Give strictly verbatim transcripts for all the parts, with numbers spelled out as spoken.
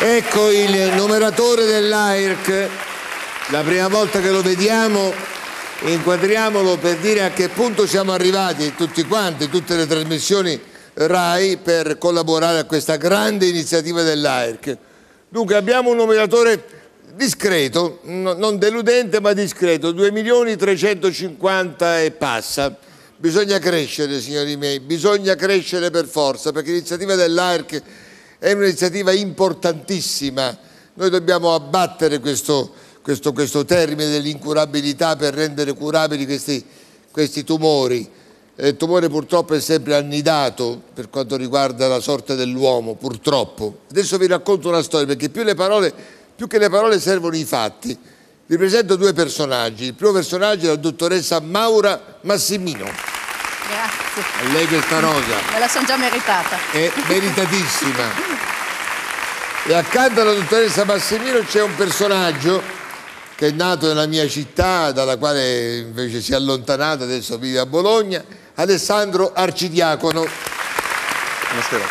Ecco il numeratore dell'A I R C, la prima volta che lo vediamo inquadriamolo per dire a che punto siamo arrivati tutti quanti, tutte le trasmissioni RAI per collaborare a questa grande iniziativa dell'A I R C. Dunque abbiamo un numeratore discreto, no, non deludente ma discreto, due milioni trecentocinquanta e passa. Bisogna crescere, signori miei, bisogna crescere per forza, perché l'iniziativa dell'A I R C è un'iniziativa importantissima. Noi dobbiamo abbattere questo, questo, questo termine dell'incurabilità per rendere curabili questi, questi tumori. Il tumore purtroppo è sempre annidato per quanto riguarda la sorte dell'uomo, purtroppo. Adesso vi racconto una storia, perché più, le parole, più che le parole servono i fatti. Vi presento due personaggi. Il primo personaggio è la dottoressa Maura Massimino. Grazie. E lei questa rosa. Me la sono già meritata. È meritatissima. E accanto alla dottoressa Massimino c'è un personaggio che è nato nella mia città, dalla quale invece si è allontanato, adesso vive a Bologna, Alessandro Arcidiacono. Buonasera.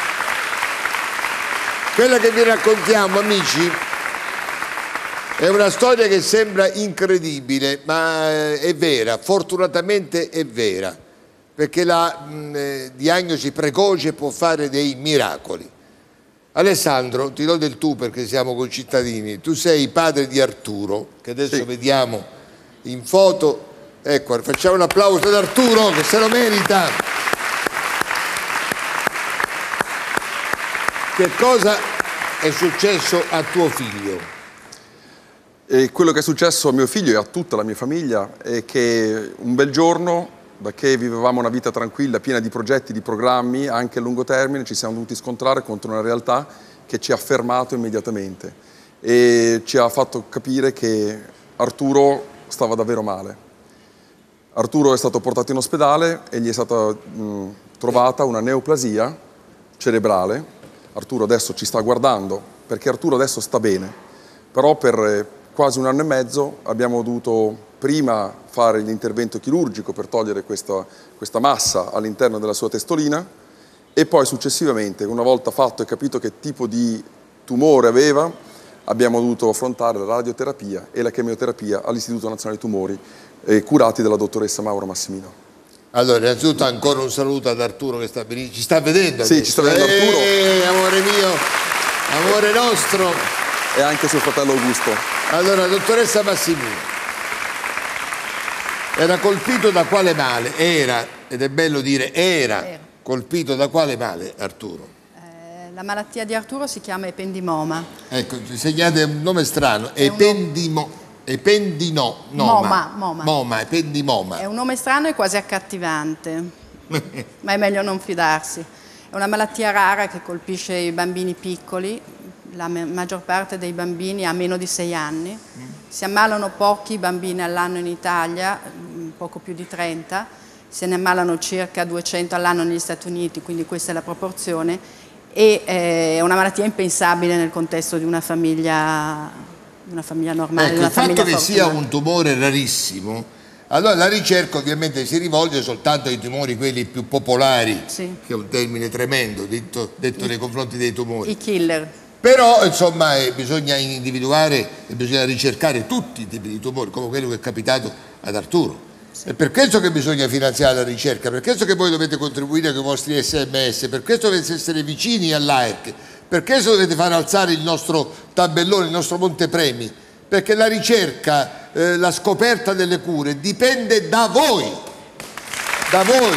Quella che vi raccontiamo, amici, è una storia che sembra incredibile, ma è vera, fortunatamente è vera, perché la mh, eh, diagnosi precoce può fare dei miracoli. Alessandro, ti do del tu perché siamo concittadini, tu sei padre di Arturo, che adesso sì. vediamo in foto. Ecco, facciamo un applauso ad Arturo che se lo merita. Che cosa è successo a tuo figlio? E quello che è successo a mio figlio e a tutta la mia famiglia è che un bel giorno, da che vivevamo una vita tranquilla, piena di progetti, di programmi, anche a lungo termine, ci siamo dovuti scontrare contro una realtà che ci ha fermato immediatamente e ci ha fatto capire che Arturo stava davvero male. Arturo è stato portato in ospedale e gli è stata mh, trovata una neoplasia cerebrale. Arturo adesso ci sta guardando perché Arturo adesso sta bene, però per eh, quasi un anno e mezzo abbiamo dovuto prima fare l'intervento chirurgico per togliere questa, questa massa all'interno della sua testolina e poi successivamente, una volta fatto e capito che tipo di tumore aveva, abbiamo dovuto affrontare la radioterapia e la chemioterapia all'Istituto Nazionale Tumori, eh, curati dalla dottoressa Maura Massimino. Allora, innanzitutto ancora un saluto ad Arturo che sta benissimo. Ci sta vedendo? Sì, adesso. ci sta vedendo Arturo. Eh, amore mio, amore nostro. E anche suo fratello Augusto. Allora, dottoressa Massimino, era colpito da quale male? Era, ed è bello dire era, era. colpito da quale male Arturo? Eh, la malattia di Arturo si chiama ependimoma. Ecco, segnate un nome strano, È ependimo, ependino, Moma, moma. Moma, ependimoma. È un nome strano e quasi accattivante, ma è meglio non fidarsi. È una malattia rara che colpisce i bambini piccoli, la maggior parte dei bambini ha meno di sei anni. Si ammalano pochi bambini all'anno in Italia, poco più di trenta, se ne ammalano circa duecento all'anno negli Stati Uniti, quindi questa è la proporzione, e eh, è una malattia impensabile nel contesto di una famiglia, una famiglia normale. Ecco, una il fatto famiglia che fortunata. sia un tumore rarissimo, allora la ricerca ovviamente si rivolge soltanto ai tumori quelli più popolari, Sì. che è un termine tremendo detto, detto I, nei confronti dei tumori. I killer. Però insomma eh, bisogna individuare e bisogna ricercare tutti i tipi di tumori, come quello che è capitato ad Arturo. Sì. È per questo che bisogna finanziare la ricerca, per questo che voi dovete contribuire con i vostri S M S, per questo dovete essere vicini all'A I R C, per questo dovete fare alzare il nostro tabellone, il nostro montepremi, perché la ricerca, eh, la scoperta delle cure dipende da voi, da voi.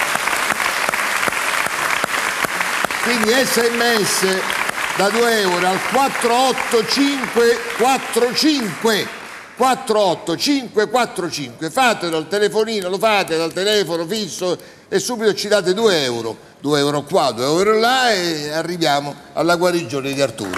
Quindi S M S da due euro al quattro otto cinque quattro cinque quattro otto cinque quattro cinque, fatelo al telefonino, lo fate dal telefono fisso e subito ci date due euro, due euro qua, due euro là e arriviamo alla guarigione di Arturo.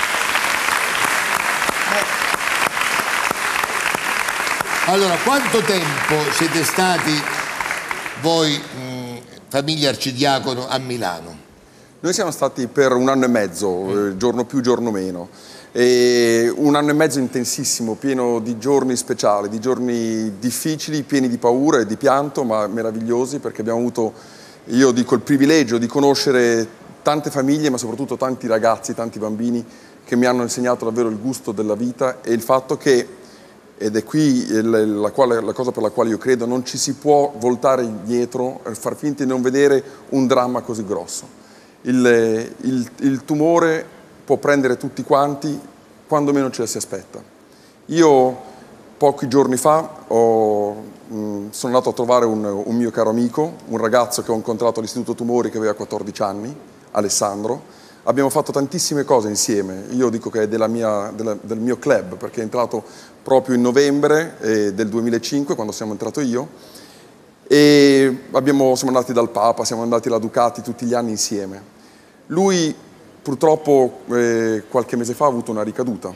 Allora, quanto tempo siete stati voi, mh, famiglia Arcidiacono, a Milano? Noi siamo stati per un anno e mezzo, mm. eh, giorno più, giorno meno. E un anno e mezzo intensissimo, pieno di giorni speciali, di giorni difficili, pieni di paura e di pianto, ma meravigliosi, perché abbiamo avuto, io dico, il privilegio di conoscere tante famiglie, ma soprattutto tanti ragazzi, tanti bambini che mi hanno insegnato davvero il gusto della vita e il fatto che, ed è qui la, la, quale, la cosa per la quale io credo, non ci si può voltare indietro e far finta di non vedere un dramma così grosso. Il, il, il tumore può prendere tutti quanti quando meno ce la si aspetta. Io pochi giorni fa ho, mh, sono andato a trovare un, un mio caro amico, un ragazzo che ho incontrato all'Istituto Tumori che aveva quattordici anni, Alessandro. Abbiamo fatto tantissime cose insieme, io dico che è della mia, della, del mio club, perché è entrato proprio in novembre eh, del duemilacinque, quando siamo entrato io, e abbiamo, siamo andati dal Papa, siamo andati alla Ducati tutti gli anni insieme. Lui purtroppo eh, qualche mese fa ha avuto una ricaduta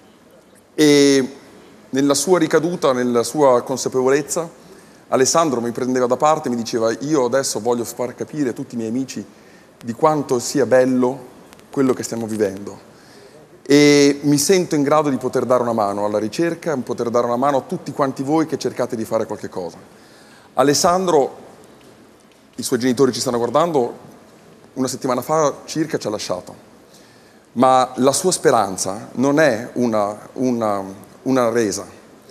e nella sua ricaduta, nella sua consapevolezza, Alessandro mi prendeva da parte e mi diceva: io adesso voglio far capire a tutti i miei amici di quanto sia bello quello che stiamo vivendo e mi sento in grado di poter dare una mano alla ricerca, di poter dare una mano a tutti quanti voi che cercate di fare qualche cosa. Alessandro, i suoi genitori ci stanno guardando, una settimana fa circa ci ha lasciato, ma la sua speranza non è una, una, una resa.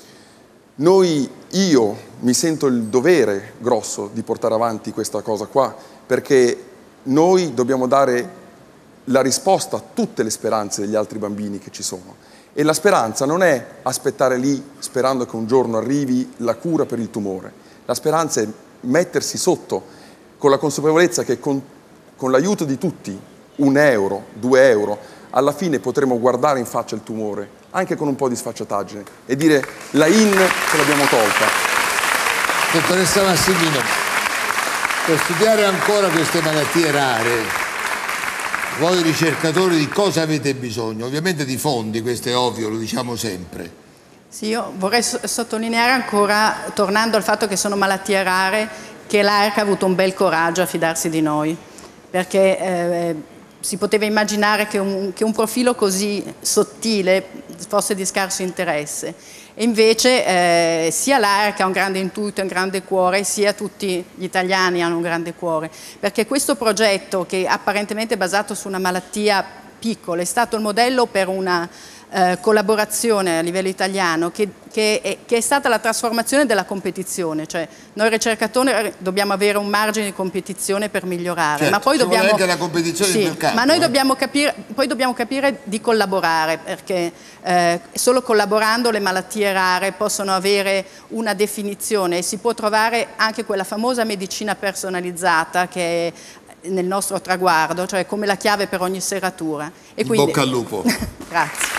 Noi, io mi sento il dovere grosso di portare avanti questa cosa qua, perché noi dobbiamo dare la risposta a tutte le speranze degli altri bambini che ci sono. E la speranza non è aspettare lì sperando che un giorno arrivi la cura per il tumore. La speranza è mettersi sotto con la consapevolezza che con, con l'aiuto di tutti, un euro, due euro, alla fine potremo guardare in faccia il tumore, anche con un po' di sfacciataggine, e dire: la in ce l'abbiamo tolta. Dottoressa Massimino, per studiare ancora queste malattie rare, voi ricercatori di cosa avete bisogno? Ovviamente di fondi, questo è ovvio, lo diciamo sempre. Sì, io vorrei sottolineare ancora, tornando al fatto che sono malattie rare, che l'A R C ha avuto un bel coraggio a fidarsi di noi, perché eh, si poteva immaginare che un, che un profilo così sottile fosse di scarso interesse. E invece eh, sia l'A R C ha un grande intuito, un grande cuore, sia tutti gli italiani hanno un grande cuore, perché questo progetto, che apparentemente è basato su una malattia piccola, è stato il modello per una eh, collaborazione a livello italiano che, che, è, che è stata la trasformazione della competizione, cioè noi ricercatori dobbiamo avere un margine di competizione per migliorare, certo, ma poi dobbiamo anche la competizione sì, del campo, ma noi eh? dobbiamo capire, poi dobbiamo capire di collaborare, perché eh, solo collaborando le malattie rare possono avere una definizione e si può trovare anche quella famosa medicina personalizzata che è nel nostro traguardo, cioè come la chiave per ogni serratura. E quindi... bocca al lupo. Grazie.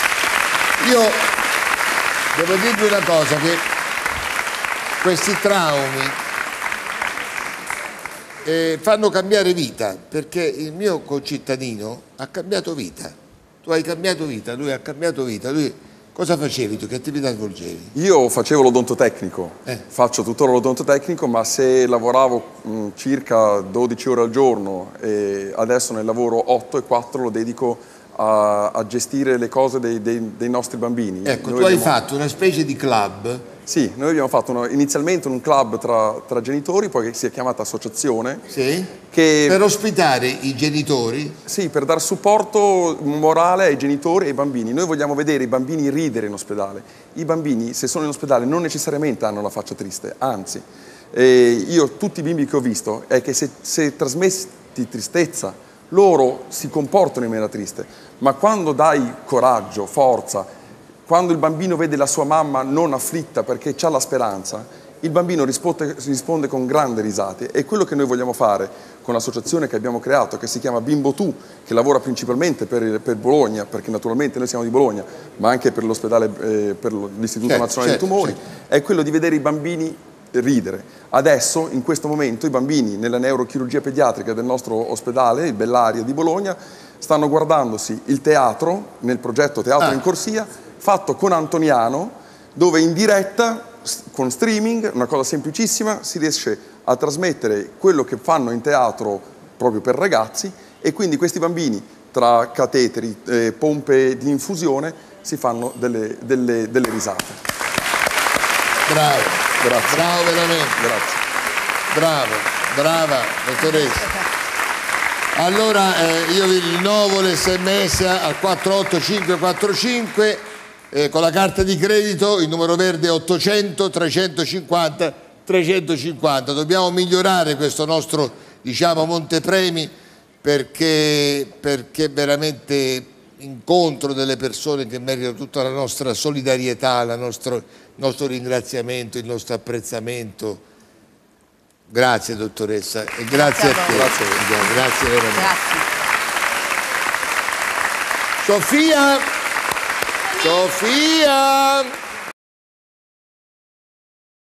Io devo dirvi una cosa, che questi traumi eh, fanno cambiare vita, perché il mio concittadino ha cambiato vita. Tu hai cambiato vita, lui ha cambiato vita. Lui... Cosa facevi tu? Che attività svolgevi? Io facevo l'odontotecnico, eh. faccio tuttora l'odontotecnico, ma se lavoravo mh, circa dodici ore al giorno e adesso ne lavoro otto e quattro lo dedico a, a gestire le cose dei, dei, dei nostri bambini. Ecco, noi tu abbiamo... hai fatto una specie di club. Sì, noi abbiamo fatto una, inizialmente un club tra, tra genitori, poi che si è chiamata associazione. Sì? Che, per ospitare i genitori? Sì, per dare supporto morale ai genitori e ai bambini. Noi vogliamo vedere i bambini ridere in ospedale. I bambini, se sono in ospedale, non necessariamente hanno la faccia triste, anzi. Eh, io, tutti i bimbi che ho visto, è che se, se trasmetti tristezza, loro si comportano in maniera triste. Ma quando dai coraggio, forza, quando il bambino vede la sua mamma non afflitta perché ha la speranza, il bambino risponde, risponde con grandi risate. E quello che noi vogliamo fare con l'associazione che abbiamo creato, che si chiama Bimbo Tu, che lavora principalmente per, per Bologna, perché naturalmente noi siamo di Bologna, ma anche per l'ospedale, eh, per l'Istituto certo, Nazionale certo, dei Tumori, certo. è quello di vedere i bambini ridere. Adesso, in questo momento, i bambini nella neurochirurgia pediatrica del nostro ospedale, il Bellaria di Bologna, stanno guardandosi il teatro, nel progetto Teatro ah. in Corsia, fatto con Antoniano, dove in diretta, con streaming, una cosa semplicissima, si riesce a trasmettere quello che fanno in teatro proprio per ragazzi, e quindi questi bambini, tra cateteri, eh, pompe di infusione, si fanno delle, delle, delle risate. Bravo, Grazie. bravo veramente. Grazie. Bravo, brava, dottoressa. Allora eh, io vi rinnovo l'sms al quattro otto cinque quattro cinque eh, con la carta di credito, il numero verde è ottocento trecentocinquanta trecentocinquanta. Dobbiamo migliorare questo nostro, diciamo, montepremi, perché, perché veramente incontro delle persone che meritano tutta la nostra solidarietà, la nostro, il nostro ringraziamento, il nostro apprezzamento. Grazie dottoressa e grazie, grazie a te. Grazie, grazie veramente. Grazie. Sofia! Sofia!